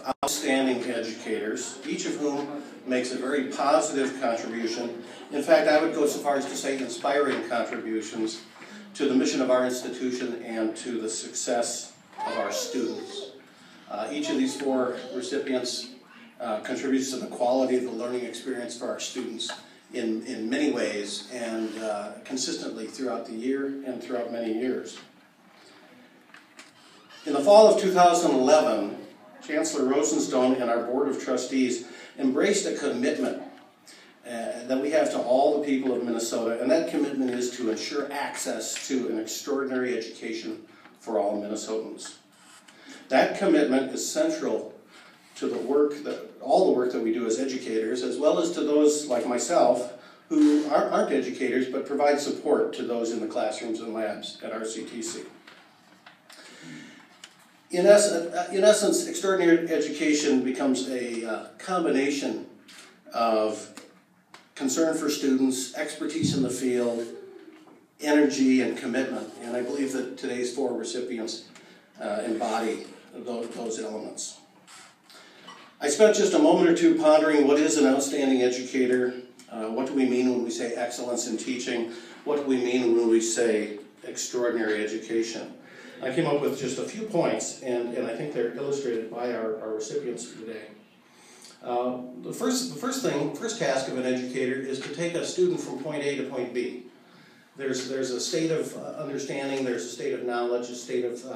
outstanding educators, each of whom makes a very positive contribution. In fact, I would go so far as to say inspiring contributions to the mission of our institution and to the success of our students. Each of these four recipients contributes to the quality of the learning experience for our students in many ways and consistently throughout the year and throughout many years. In the fall of 2011, Chancellor Rosenstone and our Board of Trustees embraced a commitment that we have to all the people of Minnesota, and that commitment is to ensure access to an extraordinary education for all Minnesotans. That commitment is central to the work all the work that we do as educators, as well as to those like myself who aren't educators but provide support to those in the classrooms and labs at RCTC. In essence, extraordinary education becomes a combination of concern for students, expertise in the field, energy, and commitment. And I believe that today's four recipients embody those elements. I spent just a moment or two pondering what is an outstanding educator, what do we mean when we say excellence in teaching, what do we mean when we say extraordinary education. I came up with just a few points, and I think they're illustrated by our recipients today. The first task of an educator is to take a student from point A to point B. There's a state of understanding, there's a state of knowledge, a state of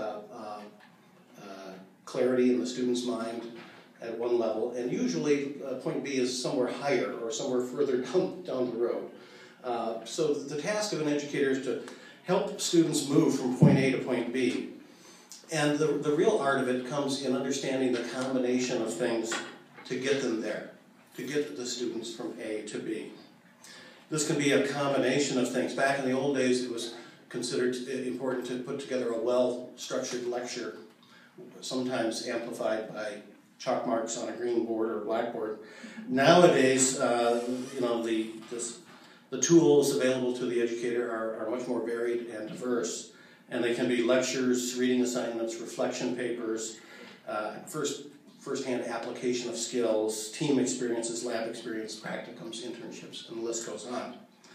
clarity in the student's mind at one level, and usually point B is somewhere higher or somewhere further down the road. So the task of an educator is to help students move from point A to point B. And the real art of it comes in understanding the combination of things to get them there, to get the students from A to B. This can be a combination of things. Back in the old days, it was considered important to put together a well-structured lecture, sometimes amplified by chalk marks on a green board or blackboard. Nowadays, the tools available to the educator are much more varied and diverse, and they can be lectures, reading assignments, reflection papers, first-hand application of skills, team experiences, lab experience, practicums, internships, and the list goes on.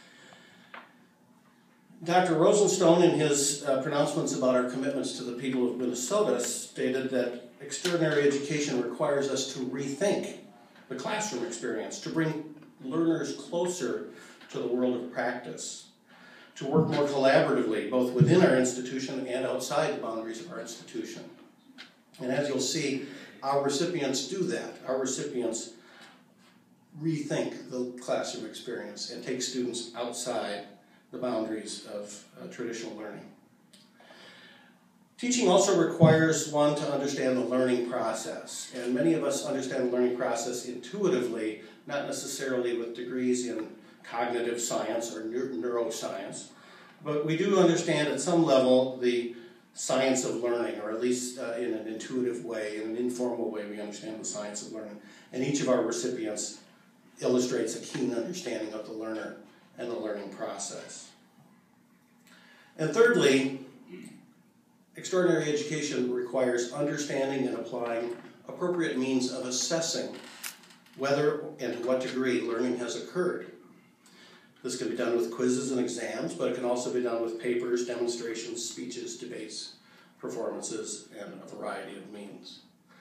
Dr. Rosenstone, in his pronouncements about our commitments to the people of Minnesota, stated that extraordinary education requires us to rethink the classroom experience, to bring learners closer to the world of practice, to work more collaboratively, both within our institution and outside the boundaries of our institution. And as you'll see, our recipients do that. Our recipients rethink the classroom experience and take students outside the boundaries of traditional learning. Teaching also requires one to understand the learning process, and many of us understand the learning process intuitively, not necessarily with degrees in cognitive science or neuroscience, but we do understand at some level the science of learning, or at least in an intuitive way, in an informal way, we understand the science of learning. And each of our recipients illustrates a keen understanding of the learner and the learning process. And thirdly, extraordinary education requires understanding and applying appropriate means of assessing whether and to what degree learning has occurred. This can be done with quizzes and exams, but it can also be done with papers, demonstrations, speeches, debates, performances, and a variety of means.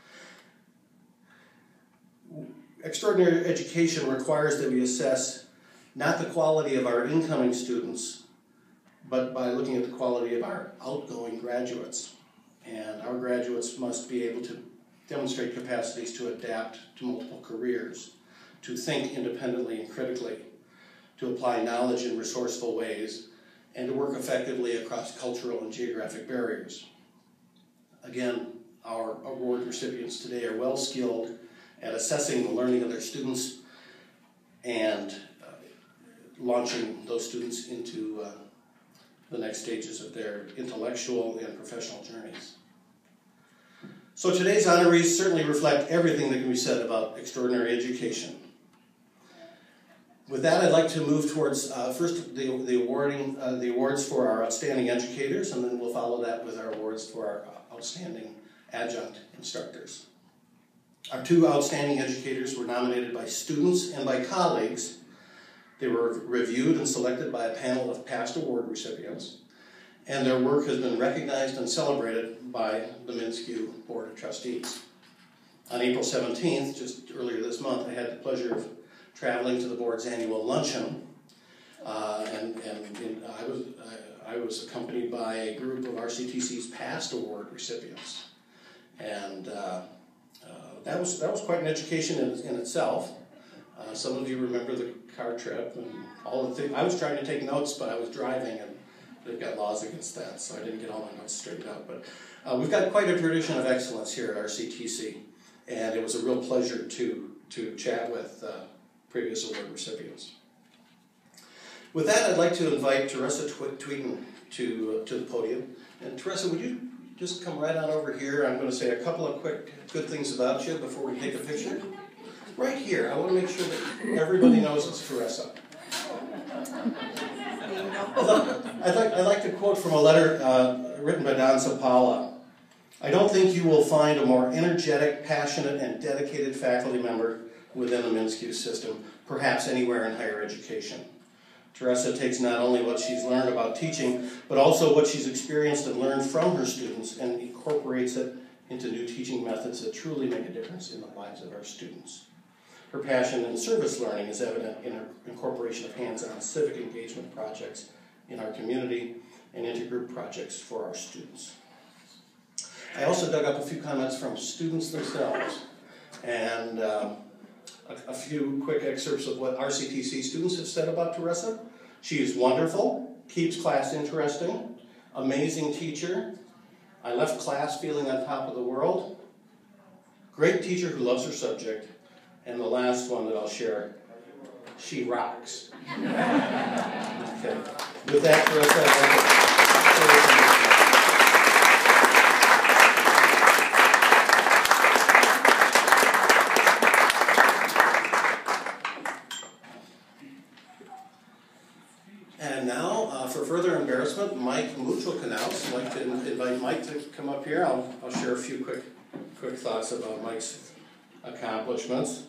Extraordinary education requires that we assess not the quality of our incoming students, but by looking at the quality of our outgoing graduates. And our graduates must be able to demonstrate capacities to adapt to multiple careers, to think independently and critically, to apply knowledge in resourceful ways, and to work effectively across cultural and geographic barriers. Again, our award recipients today are well skilled at assessing the learning of their students and launching those students into the next stages of their intellectual and professional journeys. So today's honorees certainly reflect everything that can be said about extraordinary education. With that, I'd like to move towards first the awards for our outstanding educators, and then we'll follow that with our awards for our outstanding adjunct instructors. Our two outstanding educators were nominated by students and by colleagues. They were reviewed and selected by a panel of past award recipients, and their work has been recognized and celebrated by the MnSCU Board of Trustees. On April 17th, just earlier this month, I had the pleasure of traveling to the board's annual luncheon, and I was accompanied by a group of RCTC's past award recipients, and that was quite an education in itself. Some of you remember the car trip and all the things. I was trying to take notes, but I was driving, and they've got laws against that, so I didn't get all my notes straightened out. But we've got quite a tradition of excellence here at RCTC, and it was a real pleasure to chat with previous award recipients. With that, I'd like to invite Teresa Tweeten to the podium. And Teresa, would you just come right on over here? I'm going to say a couple of quick good things about you before we take a picture. Right here. I want to make sure that everybody knows it's Teresa. I'd like to quote from a letter written by Don Sapala. I don't think you will find a more energetic, passionate, and dedicated faculty member within the MnSCU system, perhaps anywhere in higher education. Teresa takes not only what she's learned about teaching, but also what she's experienced and learned from her students and incorporates it into new teaching methods that truly make a difference in the lives of our students. Her passion in service learning is evident in her incorporation of hands-on civic engagement projects in our community and intergroup projects for our students. I also dug up a few comments from students themselves, and a few quick excerpts of what RCTC students have said about Teresa. She is wonderful, keeps class interesting, amazing teacher. I left class feeling on top of the world. Great teacher who loves her subject. And the last one that I'll share, she rocks. Okay. With that, Teresa, I'd like to And now, for further embarrassment, Mike Mutual-Knaus. I'd like to invite Mike to come up here. I'll share a few quick thoughts about Mike's accomplishments.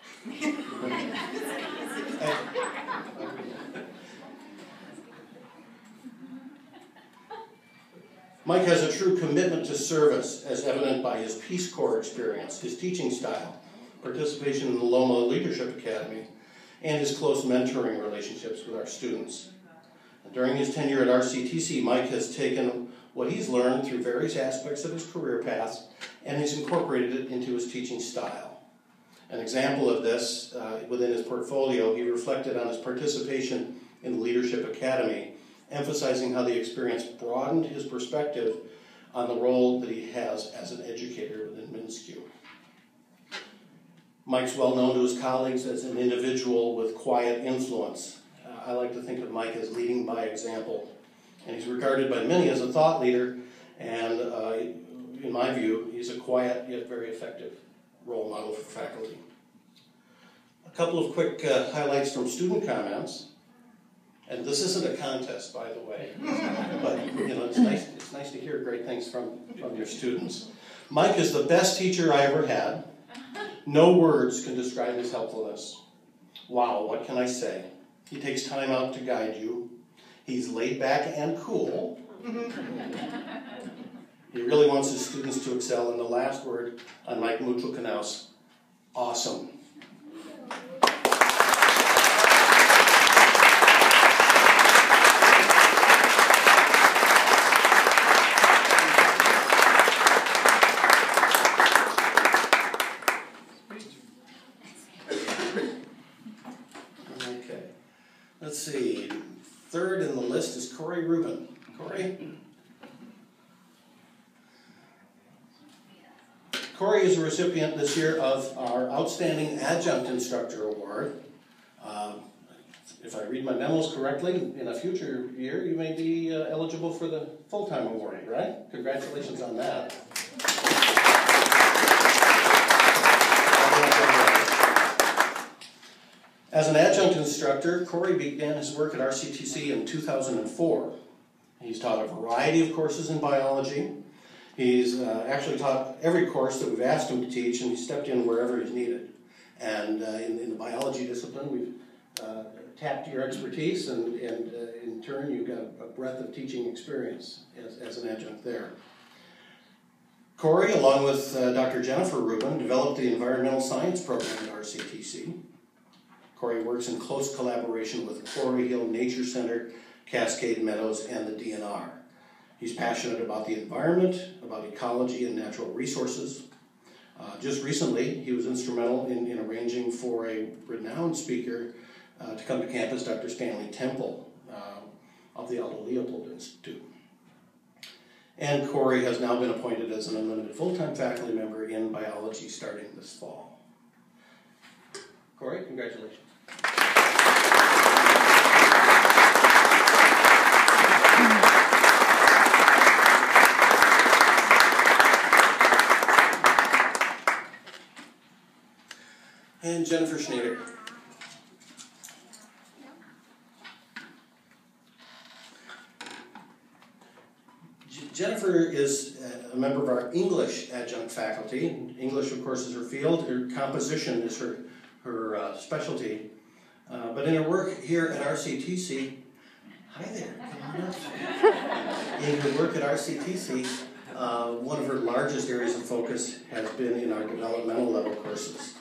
Mike has a true commitment to service, as evident by his Peace Corps experience, his teaching style, participation in the Loma Leadership Academy, and his close mentoring relationships with our students. During his tenure at RCTC, Mike has taken what he's learned through various aspects of his career path and has incorporated it into his teaching style. An example of this, within his portfolio, he reflected on his participation in the Leadership Academy, emphasizing how the experience broadened his perspective on the role that he has as an educator within MnSCU. Mike's well known to his colleagues as an individual with quiet influence. I like to think of Mike as leading by example, and he's regarded by many as a thought leader, and in my view, he's a quiet yet very effective role model for faculty. A couple of quick highlights from student comments, and this isn't a contest, by the way, but it's nice to hear great things from your students. Mike is the best teacher I ever had. No words can describe his helpfulness. Wow, what can I say? He takes time out to guide you. He's laid back and cool. He really wants his students to excel. And the last word on Mike Mutual-Knaus, awesome. Okay, let's see. Third in the list is Corey Rubin. Corey? Corey is a recipient this year of our Outstanding Adjunct Instructor Award. If I read my memos correctly, in a future year you may be eligible for the full-time award, right? Congratulations on that. As an adjunct instructor, Corey began his work at RCTC in 2004. He's taught a variety of courses in biology. He's actually taught every course that we've asked him to teach, and he's stepped in wherever he's needed. And in the biology discipline, we've tapped your expertise, and in turn, you've got a breadth of teaching experience as an adjunct there. Corey, along with Dr. Jennifer Rubin, developed the environmental science program at RCTC. Corey works in close collaboration with Quarry Hill Nature Center, Cascade Meadows, and the DNR. He's passionate about the environment, about ecology and natural resources. Just recently, he was instrumental in arranging for a renowned speaker to come to campus, Dr. Stanley Temple of the Aldo Leopold Institute. And Corey has now been appointed as an unlimited full-time faculty member in biology starting this fall. Corey, congratulations. And Jennifer Schneider. Jennifer is a member of our English adjunct faculty. English, of course, is her field. Her composition is her specialty. But in her work here at RCTC, hi there, come on up. In her work at RCTC, one of her largest areas of focus has been in our developmental level courses.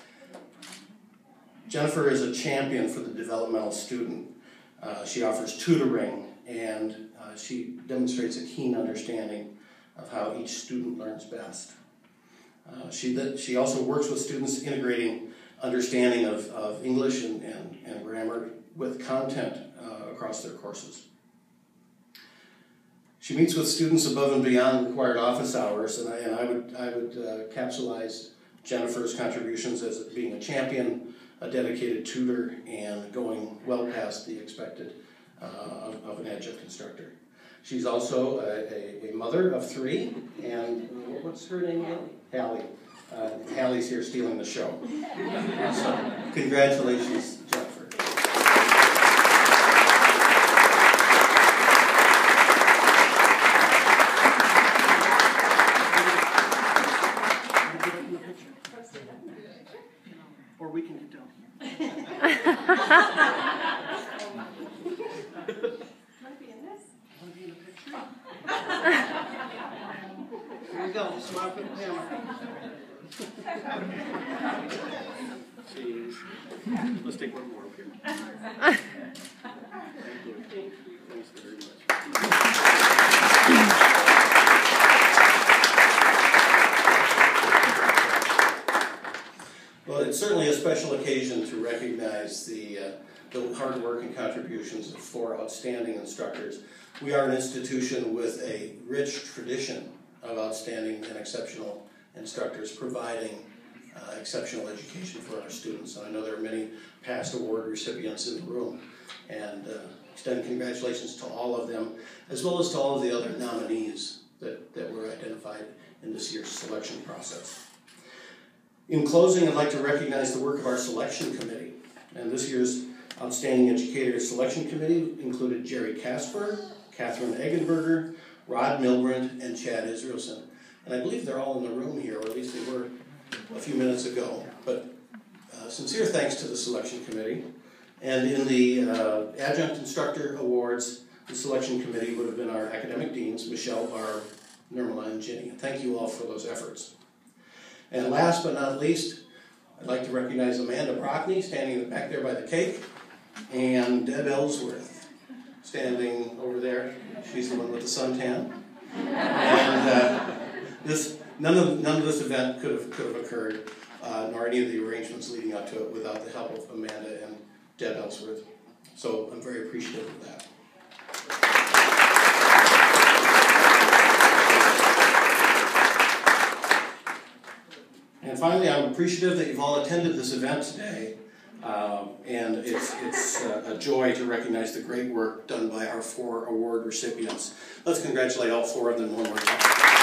Jennifer is a champion for the developmental student. She offers tutoring, and she demonstrates a keen understanding of how each student learns best. She also works with students integrating understanding of English and grammar with content across their courses. She meets with students above and beyond required office hours, and I would capsulize Jennifer's contributions as being a champion, a dedicated tutor, and going well past the expected of an adjunct instructor. She's also a mother of 3, and what's her name again? Hallie. Hallie's here stealing the show. So, congratulations, Jennifer. Or we can get down. Here we go, smile for the camera. Jeez. Let's take one more up here. Thank you. Thanks very much. Well, it's certainly a special occasion to recognize the hard work and contributions of 4 outstanding instructors. We are an institution with a rich tradition of outstanding and exceptional instructors providing exceptional education for our students. And I know there are many past award recipients in the room, and extend congratulations to all of them, as well as to all of the other nominees that were identified in this year's selection process. In closing, I'd like to recognize the work of our selection committee. And this year's Outstanding Educator Selection Committee included Jerry Casper, Catherine Eggenberger, Rod Milbrand, and Chad Israelson. And I believe they're all in the room here, or at least they were a few minutes ago. But sincere thanks to the selection committee. And in the Adjunct Instructor Awards, the selection committee would have been our academic deans, Michelle, Barb, Nirmala, and Ginny. And thank you all for those efforts. And last but not least, I'd like to recognize Amanda Brockney, standing back there by the cake, and Deb Ellsworth, standing over there. She's the one with the suntan. And none of this event could have occurred, nor any of the arrangements leading up to it, without the help of Amanda and Deb Ellsworth. So I'm very appreciative of that. And finally, I'm appreciative that you've all attended this event today, and it's a joy to recognize the great work done by our 4 award recipients. Let's congratulate all 4 of them one more time.